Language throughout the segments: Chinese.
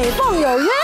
美凤有约。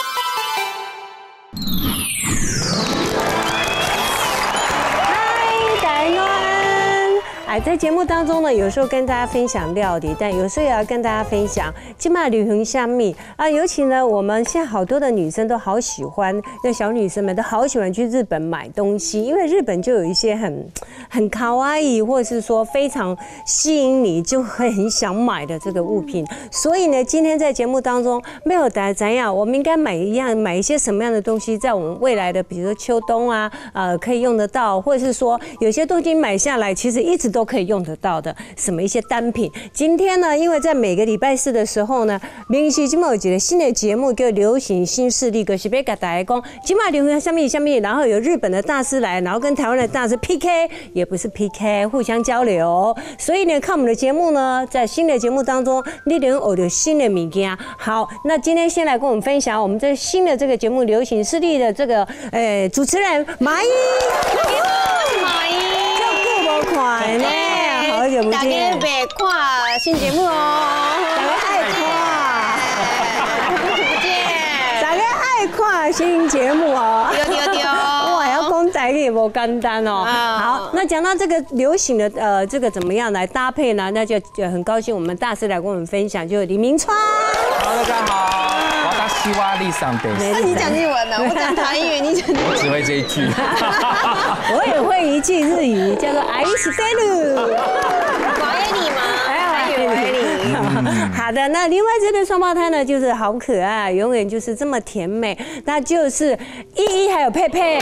在节目当中呢，有时候跟大家分享料理，但有时候也要跟大家分享今麦旅行虾米啊。尤其呢，我们现在好多的女生都好喜欢，那小女生们都好喜欢去日本买东西，因为日本就有一些很卡哇伊，或者是说非常吸引你，就会很想买的这个物品。所以呢，今天在节目当中没有大家怎样，我们应该买一些什么样的东西，在我们未来的比如说秋冬啊，可以用得到，或者是说有些东西买下来，其实一直都可以用得到的什么一些单品。今天呢，因为在每个礼拜四的时候呢，明熙今麦有一个新的节目叫《流行新势力》，就是要跟大家讲今麦流行下面，然后有日本的大师来，然后跟台湾的大师 PK， 也不是 PK， 互相交流。所以呢，看我们的节目呢，在新的节目当中，你能学到新的物件。好，那今天先来跟我们分享我们这新的这个节目《流行势力》的这个主持人马伊， 马伊， 就顾无看呢。好久不见， 大家别看新节目哦， 大家爱看， 好久不见， 大家爱看新节目哦， 丢， 哇，要讲台语不简单哦。好，那讲到这个流行的这个怎么样来搭配呢？那就很高兴，我们大师来跟我们分享，就是李明川。 好，大家好，我叫西瓦利桑北。 那你讲日文呢？我讲台语，你讲。 我只会这一句。 我也会一句日语，叫做爱してる。 我爱你吗？我爱你。 好的，那另外这对双胞胎呢，就是好可爱，永远就是这么甜美，那就是依依还有佩佩。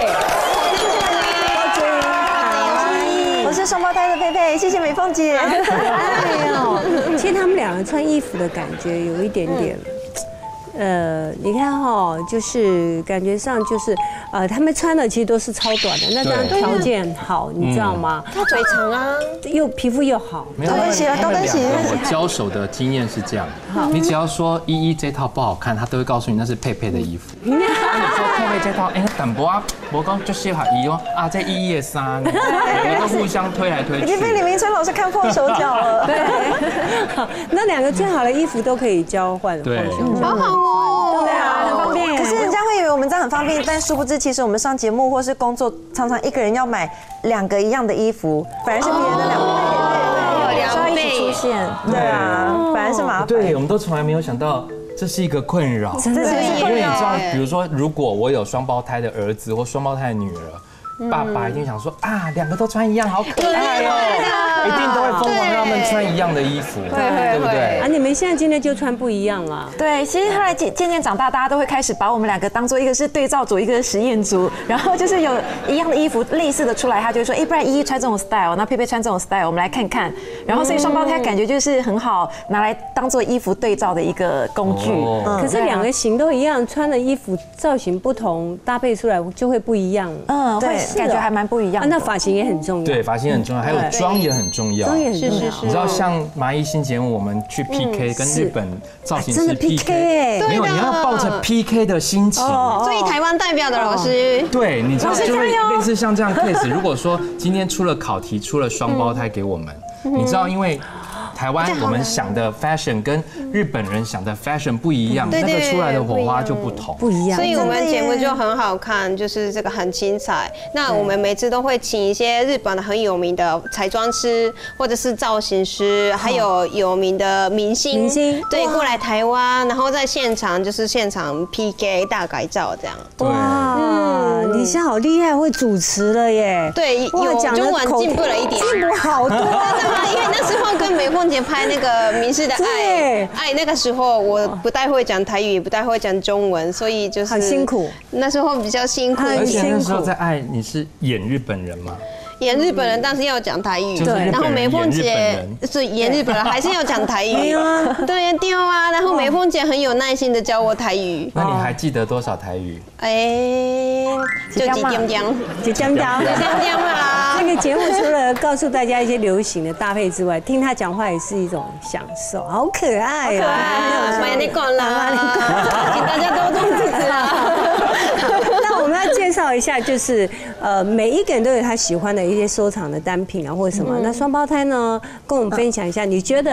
我是双胞胎的佩佩，谢谢美凤姐。 哎呦，其实他们两个穿衣服的感觉有一点点。你看哈，就是感觉上就是，他们穿的其实都是超短的，那当然条件好，你知道吗？ 他腿长啊， 又皮肤又好。 没有，他们两个我交手的经验是这样，你只要说依依这套不好看，他都会告诉你那是佩佩的衣服。那你说佩佩这套，淡薄啊，我讲就适合依哦，啊这依依的衫，两个都互相推来推去。 已经被李明川老师看破手脚了。 对，那两个最好的衣服都可以交换， 对， 好好哦。 对啊，很方便。可是人家会以为我们这样很方便，但殊不知，其实我们上节目或是工作，常常一个人要买2个一样的衣服，反而是别人的2倍，一起出现。对啊，反而是麻烦。 对，我们都从来没有想到。这是一个困扰， 真的是因为你知道，比如说，如果我有双胞胎的儿子或双胞胎的女儿，爸爸一定想说啊，2个都穿一样，好可爱哦，一定都会疯狂让他们穿一样的衣服，对不对？ 啊，你们现在今天就穿不一样了。 对，其实后来渐渐长大，大家都会开始把我们2个当做一个是对照组，一个是实验组，然后就是有一样的衣服类似的出来，他就会说，不然依依穿这种 style， 那佩佩穿这种 style， 我们来看看。然后所以双胞胎感觉就是很好拿来当做衣服对照的一个工具。 可是2个型都一样，穿的衣服造型不同，搭配出来就会不一样。 对，感觉还蛮不一样。 那发型也很重要。 对，发型很重要，还有妆也很重要。 妆也很重要。 你知道，像麻衣新节目，我们去 PK， 跟日本造型师 PK， 没有，你要抱着 PK 的心情。 所以台湾代表的老师， 对，你知道就会类似像这样 case。如果说今天出了考题，出了双胞胎给我们，你知道，因为台湾我们想的 fashion 跟日本人想的 fashion 不一样，那个出来的火花就不同， 不一样。 所以我们节目就很好看，就是这个很精彩。那我们每次都会请一些日本的很有名的彩妆师，或者是造型师，还有有名的明星，对，过来台湾，然后在现场就是现场 PK 大改造这样。 哇，你现在好厉害，会主持了耶！ 对，有中文进步了一点， 进步好多。 因为那时候跟美凤姐拍那个《民视的爱》，那个时候我不太会讲台语，也不太会讲中文，所以就是很辛苦。 那时候比较辛苦， 而且那时候在爱你是演日本人吗？ 演日本人，但是要讲台语。 对， 然后美凤姐是演日本人，还是要讲台语。对，丢啊。然后美凤姐很有耐心的教我台语。 那你还记得多少台语？ 就几点点， 就讲讲啦。 这个节目除了告诉大家一些流行的搭配之外，听他讲话也是一种享受，好可爱啊！可爱，欢迎你过来，请大家多多支持啊！ 那我们要介绍一下，就是每一个人都有他喜欢的一些收藏的单品啊，或者什么。那双胞胎呢，跟我们分享一下，你觉得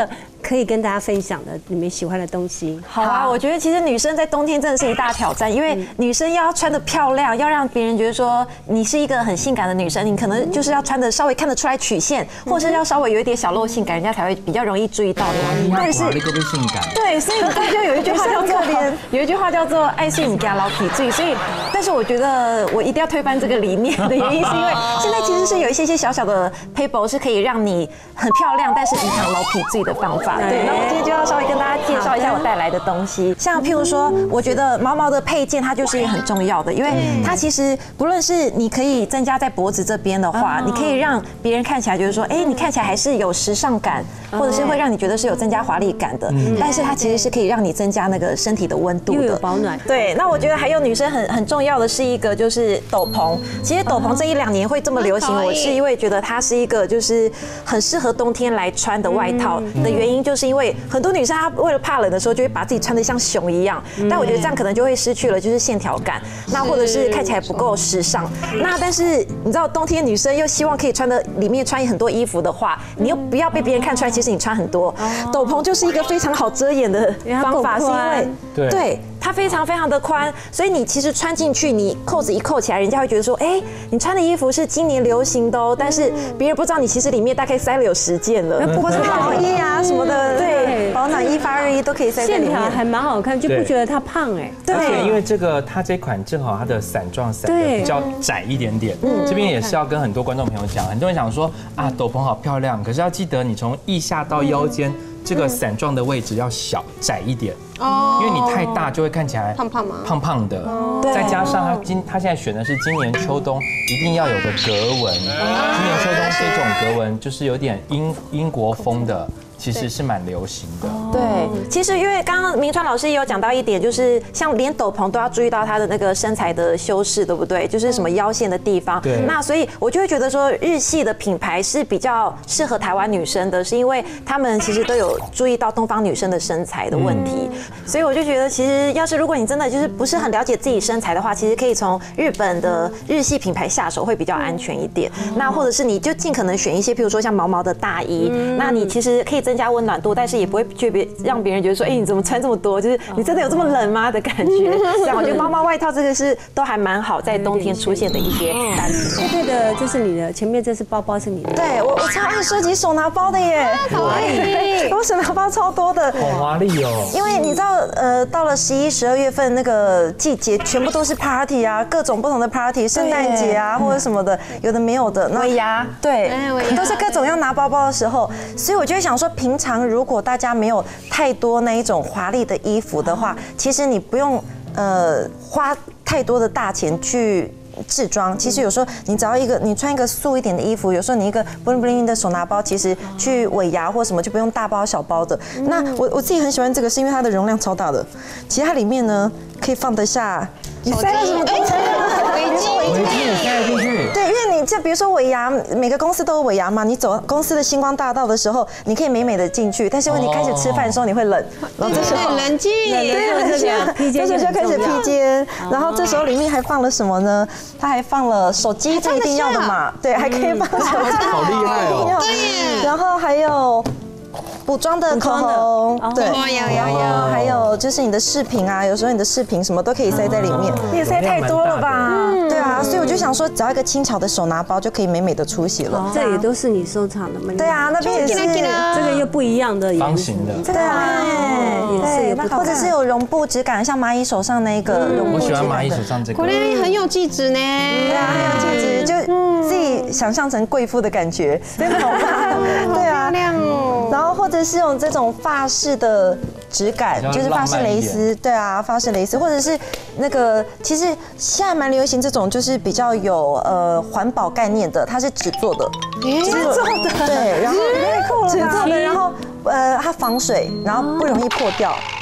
可以跟大家分享的你们喜欢的东西？ 好啊，我觉得其实女生在冬天真的是一大挑战，因为女生要穿得漂亮，要让别人觉得说你是一个很性感的女生，你可能就是要穿得稍微看得出来曲线，或是要稍微有一点小露性感，人家才会比较容易注意到你。 但是你会不会性感？ 对，所以就有一句话叫做爱睡你家老痞醉，所以但是我觉得我一定要推翻这个理念的原因，是因为现在其实是有一些小小的 paper 是可以让你很漂亮，但是隐藏老痞醉的方法。对，那我今天就要稍微跟大家介绍一下我带来的东西，像譬如说，我觉得毛毛的配件它就是一个很重要的，因为它其实不论是你可以增加在脖子这边的话，你可以让别人看起来觉得说，哎，你看起来还是有时尚感，或者是会让你觉得是有增加华丽感的，但是它其实是可以让你增加那个身体的温度的， 又有保暖。 对，那我觉得还有女生很重要的是一个就是斗篷。其实斗篷这1-2年会这么流行，我是因为觉得它是一个就是很适合冬天来穿的外套的原因，就是因为很多女生她为了怕冷的时候就会把自己穿得像熊一样，但我觉得这样可能就会失去了就是线条感，那或者是看起来不够时尚。那但是你知道冬天女生又希望可以穿的里面穿很多衣服的话，你又不要被别人看出来其实你穿很多，斗篷就是一个非常好遮掩的方法，是因为对。它非常非常的宽，所以你其实穿进去，你扣子一扣起来，人家会觉得说，哎，你穿的衣服是今年流行的哦，但是别人不知道你其实里面大概塞了有10件了，或者毛衣啊什么的，对，保暖衣、发热衣都可以塞在里面， 线条还蛮好看，就不觉得它胖哎。 对，而且因为它这款正好它的伞状伞比较窄一点点，这边也是要跟很多观众朋友讲，很多人想说啊，斗篷好漂亮，可是要记得你从腋下到腰间。这个伞状的位置要窄一点哦，因为你太大就会看起来胖胖的，再加上他现在选的是今年秋冬一定要有的格纹，今年秋冬这种格纹就是有点英国风的。其实是蛮流行的。 对，其实因为刚刚明川老师也有讲到一点，就是像连斗篷都要注意到它的那个身材的修饰，对不对？就是什么腰线的地方。 对。 那所以我就会觉得说，日系的品牌是比较适合台湾女生的，是因为他们其实都有注意到东方女生的身材的问题。所以我就觉得，其实要是如果你真的就是不是很了解自己身材的话，其实可以从日本的日系品牌下手，会比较安全一点。那或者是你就尽可能选一些，譬如说像毛毛的大衣，那你其实可以增加温暖度，但是也不会让别人觉得说，哎，你怎么穿这么多？就是你真的有这么冷吗的感觉？这样我觉得毛毛外套这个是都还蛮好在冬天出现的一些单品。 对的，这是你的，前面这是包包是你的。 对，我超爱收集手拿包的耶， 好爱， 我手拿包超多的， 好华丽哦。 因为你知道，到了11、12月份那个季节，全部都是 party 啊，各种不同的 party， 圣诞节啊或者什么的，有的没有的。 尾牙， 对，都是各种要拿包包的时候，所以我就会想说，平常如果大家没有太多那一种华丽的衣服的话，其实你不用花太多的大钱去制装。其实有时候你只要你穿一个素一点的衣服，有时候你一个 bling bling 的手拿包，其实去尾牙或什么就不用大包小包的。那我自己很喜欢这个，是因为它的容量超大的，其实它里面呢可以放得下。你塞了什么东西？ 围巾也塞进去。 对，因为你这比如说尾牙，每个公司都有尾牙嘛，你走公司的星光大道的时候，你可以美美的进去，但是问题开始吃饭的时候你会冷，然后这时候冷气， 这时候就开始披肩，然后这时候里面还放了什么呢？它还放了手机，这一定要的嘛，对，还可以放手机， 好厉害哦。 对， 然后还有。补妆的口红，对，还有就是你的饰品啊，有时候你的饰品什么都可以塞在里面，你也塞太多了吧？对啊，所以我就想说，只要一个轻巧的手拿包就可以美美的出席了。 这也都是你收藏的吗？ 对啊，那边也是， 这个又不一样的方形的， 对啊， 也是， 或者是有绒布质感，像蚂蚁手上那个绒布质感的。 我喜欢蚂蚁手上这个， 果然很有气质呢。 对啊，很有气质，就自己想象成贵妇的感觉，真的好棒，对啊， 漂亮哦。 然后或者是用这种法式的质感，就是法式蕾丝，对啊，法式蕾丝，或者是那个，其实现在蛮流行这种，就是比较有环保概念的，它是纸做的， 纸做的，对，然后纸做的，然后它防水，然后不容易破掉，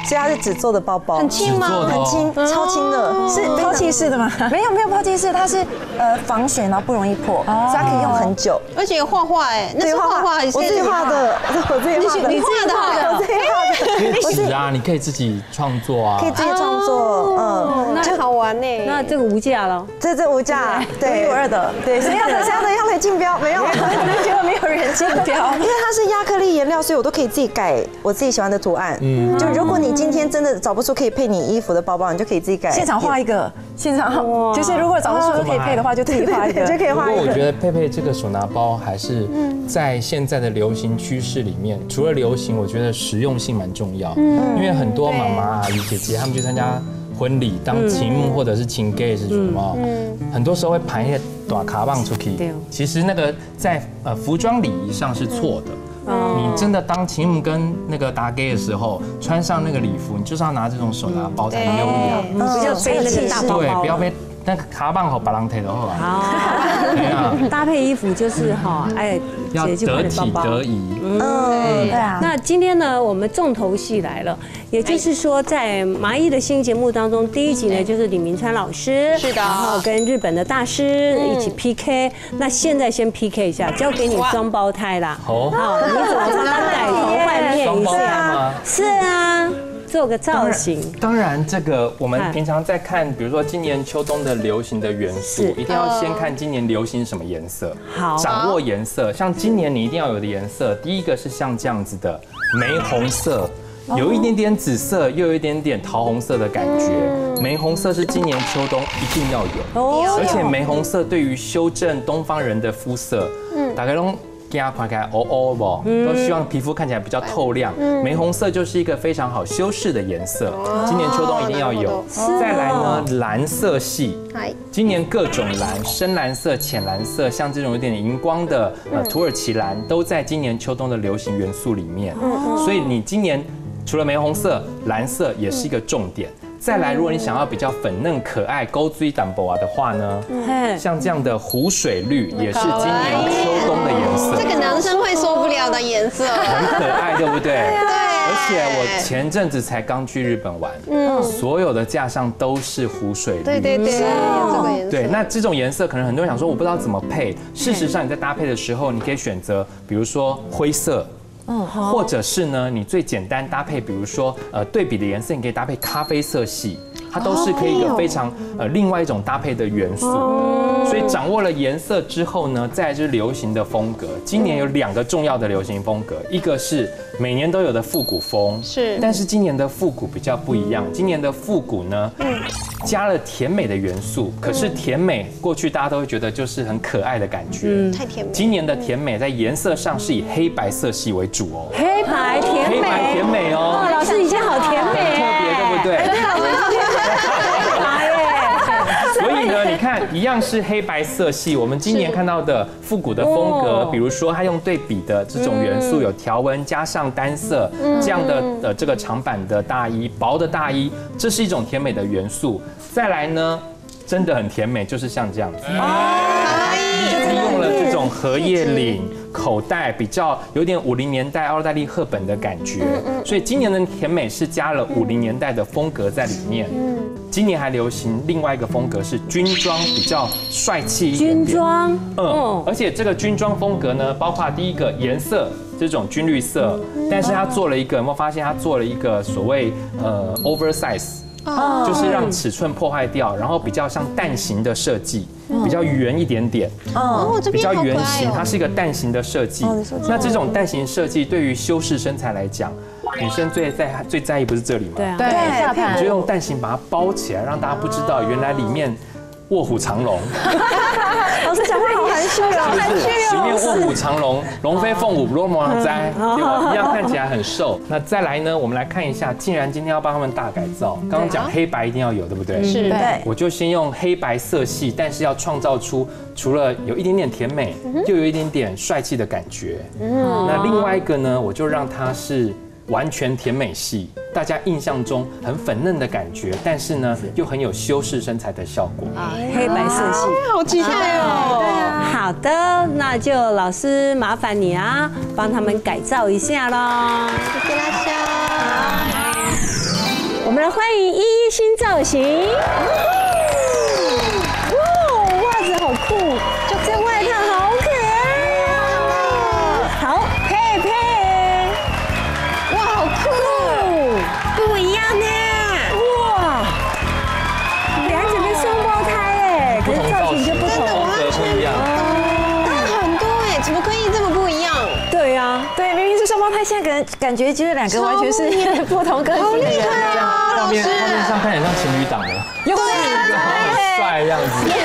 所以它是纸做的包包， 很轻吗？ 很轻，超轻的， 是抛弃式的吗？ 没有抛弃式，它是防水，然后不容易破，所以它可以用很久。 而且有画画哎，那是画画， 我自己画的，我自己画的， 你画的， 我自己画的， 纸啊，你可以自己创作啊， 可以自己创作， 那好玩呢。 那这个无价了， 这无价，对，152的，对，谁要的要来竞标，没有， 结果没有人竞标， 因为它是亚克力颜料，所以我都可以自己改我自己喜欢的图案。就如果你今天真的找不出可以配你衣服的包包，你就可以自己改。 现场画一个，现场就是如果找不出可以配的话，就自己画一个， 就可以画一个。 不过我觉得佩佩这个手拿包还是在现在的流行趋势里面，除了流行，我觉得实用性蛮重要。因为很多妈妈、阿姨、姐姐她们去参加婚礼当情幕或者是情 gay 是什么？很多时候会盘一些短卡棒出去。其实那个在服装礼仪上是错的。你真的当情幕跟那个打 gay 的时候，穿上那个礼服，你就是要拿这种手拿包才优雅。 不要背那个大包包。 对，不要背那个卡棒和把郎腿的后啊。 搭配衣服就是要得体得宜。 对啊。 那今天呢，我们重头戏来了，也就是说，在麻衣的新节目当中，第一集呢就是李明川老师， 是的， 然后跟日本的大师一起 PK。那现在先 PK 一下，交给你双胞胎啦。好，你怎么帮他改头换面一下？是啊。做个造型， 当然这个我们平常在看，比如说今年秋冬的流行的元素，一定要先看今年流行什么颜色， 好， 掌握颜色。像今年你一定要有的颜色，第一个是像这样子的玫红色，有一点点紫色，又有一点点桃红色的感觉。玫红色是今年秋冬一定要有，而且玫红色对于修正东方人的肤色，大概都。给它看起来不，都希望皮肤看起来比较透亮。玫红色就是一个非常好修饰的颜色，今年秋冬一定要有。再来呢，蓝色系，今年各种蓝，深蓝色、浅蓝色，像这种有点荧光的土耳其蓝，都在今年秋冬的流行元素里面。所以你今年除了玫红色，蓝色也是一个重点。再来，如果你想要比较粉嫩可爱、勾追淡薄啊的话呢，像这样的湖水绿也是今年秋冬的颜色。 这个男生会受不了的颜色， 很可爱，对不对？ 对。 而且我前阵子才刚去日本玩，所有的架上都是湖水绿。 对，这个颜色。 对，那这种颜色可能很多人想说我不知道怎么配，事实上你在搭配的时候，你可以选择，比如说灰色。或者是呢，你最简单搭配，比如说对比的颜色，你可以搭配咖啡色系，它都是可以一个非常另外一种搭配的元素。所以掌握了颜色之后呢，再来就是流行的风格。今年有2个重要的流行风格，一个是每年都有的复古风，但是今年的复古比较不一样。今年的复古呢，加了甜美的元素，可是甜美过去大家都会觉得就是很可爱的感觉， 太甜美。 今年的甜美在颜色上是以黑白色系为主哦， 黑白甜美哦， 老师你现在好甜美， 特别对不对？ 对，老师所以呢，你看一样是黑白色系，我们今年看到的复古的风格，比如说它用对比的这种元素，有条纹加上单色这样的这个长版的大衣、薄的大衣，这是一种甜美的元素。再来呢，真的很甜美，就是像这样子，利用了这种荷叶领。口袋比较有点50年代奥黛丽·赫本的感觉，所以今年的甜美是加了50年代的风格在里面。今年还流行另外一个风格是军装，比较帅气一点点。 军装， 而且这个军装风格呢，包括第一个颜色这种军绿色，但是它做了一个，有没有发现它做了一个所谓oversize？就是让尺寸破坏掉，然后比较像蛋形的设计，比较圆一点点，比较圆形，它是一个蛋形的设计。那这种蛋形设计对于修饰身材来讲，女生最在意不是这里吗？ 对， 下盘你就用蛋形把它包起来，让大家不知道原来里面卧虎藏龙。 老师讲话好含蓄哦， 含蓄哦。里面卧虎藏龙，龙飞凤舞，罗摩狼灾，对吧？一样看起来很瘦。那再来呢，我们来看一下，既然今天要帮他们大改造，刚刚讲黑白一定要有，对不对？ 是，对。 我就先用黑白色系，但是要创造出除了有一点点甜美，又有一点点帅气的感觉。那另外一个呢，我就让它是完全甜美系，大家印象中很粉嫩的感觉，但是呢又很有修饰身材的效果。 黑白色系， 好期待哦！ 好的，那就老师麻烦你啊，帮他们改造一下咯。 谢谢大家。 我们来欢迎依依新造型。哇，袜子好酷，就这外套好可爱哦。好，佩佩， 哇，好酷，不一样呢。 哇，两整个双胞胎哎，可是造型就不同， 风格不一样。 但很多哎，怎么可以这么不一样？ 对啊， 对，明明是双胞胎，现在感觉就是2个完全是不同个性的人。 画面上看起来像情侣档的， 有没有？ 帅的样子。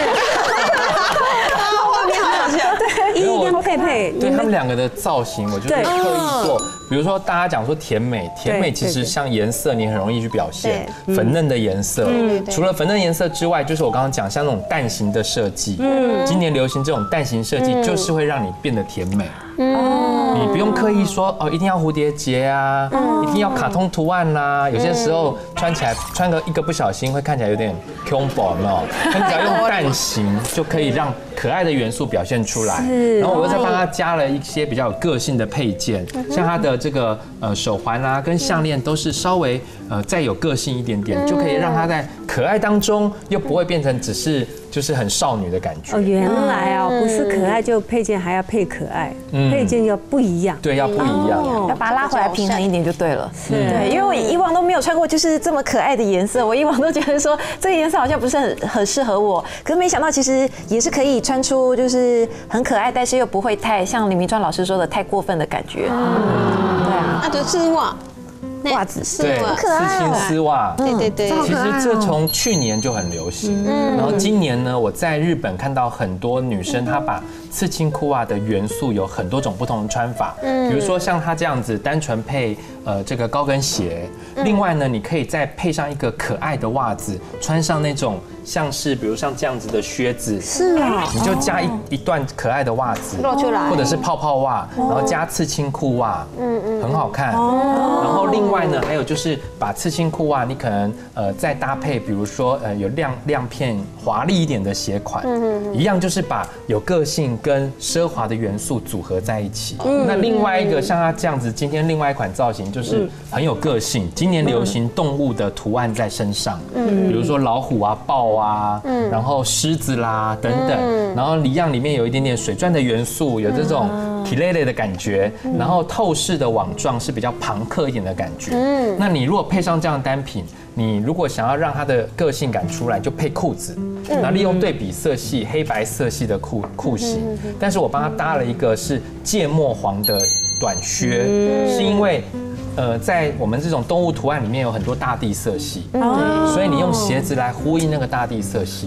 画面好好笑。 依依跟佩佩， 对他们2个的造型，我就是刻意做。比如说大家讲说甜美，甜美其实像颜色，你很容易去表现粉嫩的颜色。除了粉嫩颜色之外，就是我刚刚讲像那种蛋形的设计。今年流行这种蛋形设计，就是会让你变得甜美。你不用刻意说哦，一定要蝴蝶结啊，一定要卡通图案啦。有些时候穿起来穿个一个不小心会看起来有点 combo 没有？你只要用蛋形就可以让可爱的元素表现出来。然后我又再帮他加了一些比较有个性的配件，像他的这个手环啊跟项链都是稍微再有个性一点点，就可以让他在可爱当中又不会变成只是就是很少女的感觉。 哦，原来啊，不是可爱就配件还要配可爱，配件要不一样。 对，要不一样， 要把它拉回来平衡一点就对了。对，因为我以往都没有穿过就是这么可爱的颜色，我以往都觉得说这个颜色好像不是很适合我，可是没想到其实也是可以穿出就是很可爱，但是又不会太像李明川老师说的太过分的感觉。对啊， 啊，对，丝袜。 袜子是对， 可爱刺青丝袜， 对， 其实这从去年就很流行，然后今年呢，我在日本看到很多女生，她把刺青裤袜的元素有很多种不同的穿法，比如说像她这样子单纯配这个高跟鞋，另外呢，你可以再配上一个可爱的袜子，穿上那种像是比如像这样子的靴子， 是啊， 你就加一段可爱的袜子露出来， 或者是泡泡袜，然后加刺青裤袜，很好看。然后另外呢，还有就是把刺青裤袜，你可能再搭配，比如说有亮片华丽一点的鞋款，一样就是把有个性跟奢华的元素组合在一起。那另外一个像它这样子，今天另外一款造型就是很有个性，今年流行动物的图案在身上，比如说老虎啊、豹啊，然后狮子啦等等，然后一样里面有一点点水钻的元素，有这种体累累的感觉，然后透视的网状是比较朋克一点的感觉。那你如果配上这样的单品，你如果想要让它的个性感出来，就配裤子，然后利用对比色系黑白色系的裤型，但是我帮他搭了一个是芥末黄的短靴，是因为在我们这种动物图案里面有很多大地色系，所以你用鞋子来呼应那个大地色系。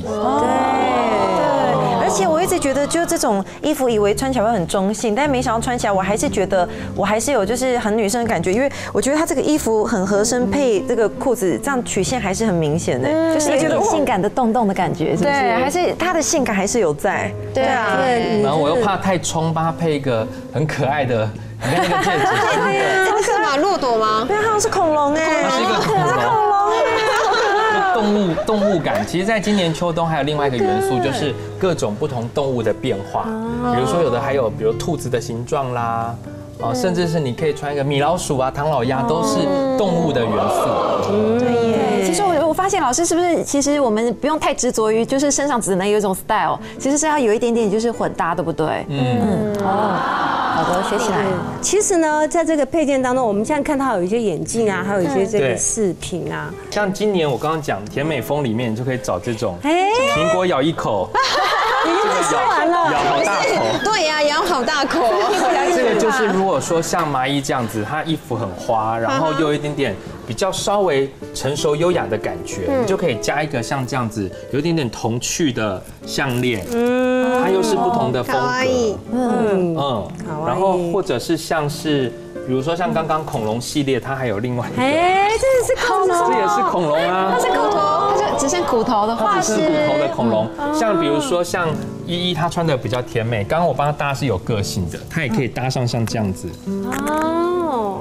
而且我一直觉得，就这种衣服，以为穿起来会很中性，但没想到穿起来，我还是觉得我还是有就是很女生的感觉，因为我觉得它这个衣服很合身，配这个裤子，这样曲线还是很明显的， 就是有一点性感的洞洞的感觉，是不是？ 对，还是它的性感还是有在。对啊， 然后我又怕太冲，帮他配一个很可爱的，你看那个戒指， 这是什么骆驼吗？ 对，好像是恐龙哎， 它是一个恐龙。动物感，其实在今年秋冬还有另外一个元素，就是各种不同动物的变化。比如说有的还有，比如兔子的形状啦，甚至是你可以穿一个米老鼠啊、唐老鸭，都是动物的元素。 对耶。其实我发现老师是不是，其实我们不用太执着于就是身上只能有一种 style， 其实是要有一点点就是混搭，对不对？好的，学起来。 其实呢，在这个配件当中，我们现在看到有一些眼镜啊，还有一些这个饰品啊。 像今年我刚刚讲甜美风里面，你就可以找这种苹果咬一口，咬好大口。 对呀，咬好大口。 这个就是如果说像麻衣这样子，它衣服很花，然后又有一点点比较稍微成熟优雅的感觉，你就可以加一个像这样子有一点点童趣的项链，它又是不同的风格，然后或者是像是比如说像刚刚恐龙系列，它还有另外一个， 这是恐龙， 这也是恐龙啊， 它是骨头，它就只剩骨头的话是骨头的恐龙，像比如说像依依她穿的比较甜美，刚刚我帮她搭是有个性的，她也可以搭上像这样子。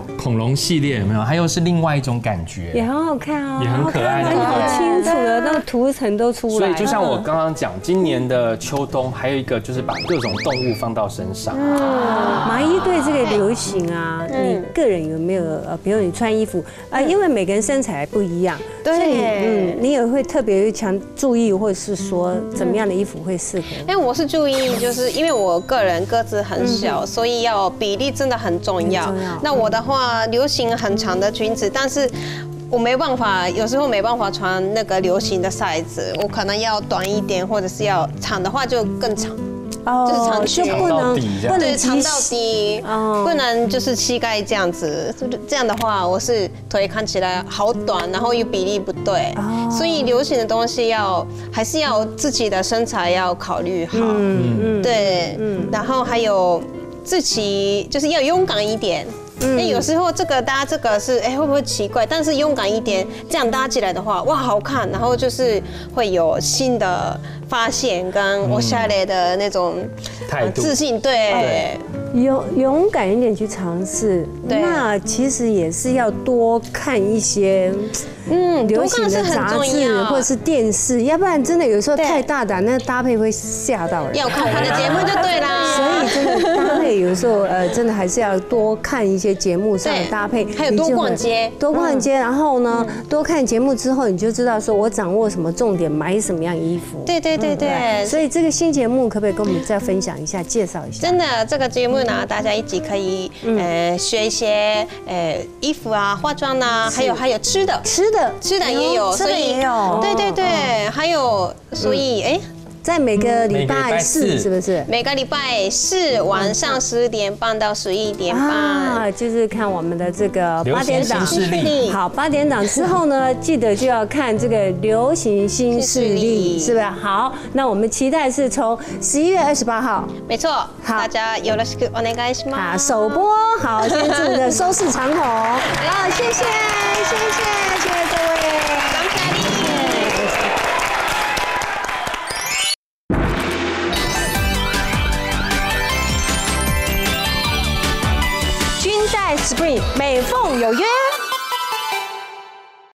恐龙系列有没有？它又是另外一种感觉， 也很好看哦， 也很可爱， 好清楚的那个图层都出来。 所以就像我刚刚讲，今年的秋冬还有一个就是把各种动物放到身上。 麻衣对这个流行啊，你个人有没有比如你穿衣服啊，因为每个人身材不一样，所以你也会特别注意，或者是说怎么样的衣服会适合？ 因为我是注意，就是因为我个人个子很小，所以要比例真的很重要。那我的话，流行很长的裙子，但是我没办法，有时候没办法穿那个流行的 size， 我可能要短一点，或者是要长的话就更长。就是长裙， 不能长到底，不能就是膝盖这样子。这样的话，我是腿看起来好短，然后又比例不对，所以流行的东西还是要自己的身材要考虑好。对，然后还有自己就是要勇敢一点。有时候搭这个是会不会奇怪？但是勇敢一点，这样搭起来的话，哇，好看，然后就是会有新的发现跟我下来的那种自信，对， 勇敢一点去尝试。那其实也是要多看一些流行的杂志或者是电视，要不然真的有时候太大胆，那搭配会吓到人。 要看我的节目就对啦。 所以真的搭配有时候真的还是要多看一些节目上的搭配， 还有多逛街， 然后呢，多看节目之后你就知道说我掌握什么重点，买什么样衣服。 对。 所以这个新节目可不可以跟我们再分享一下，介绍一下？ 真的，这个节目呢，大家一起可以学一些衣服啊、化妆啊，还有吃的也有，所以对，还有所以在每个礼拜四是不是？ 每个礼拜四晚上10点半到11点半， 就是看我们的这个8点档。好，8点档之后呢，记得就要看这个流行新势力，是不是？好，那我们期待是从11月28号。 没错，好，大家よろしくお願いします。 首播，好，先祝你的收视长虹。好，谢谢各位。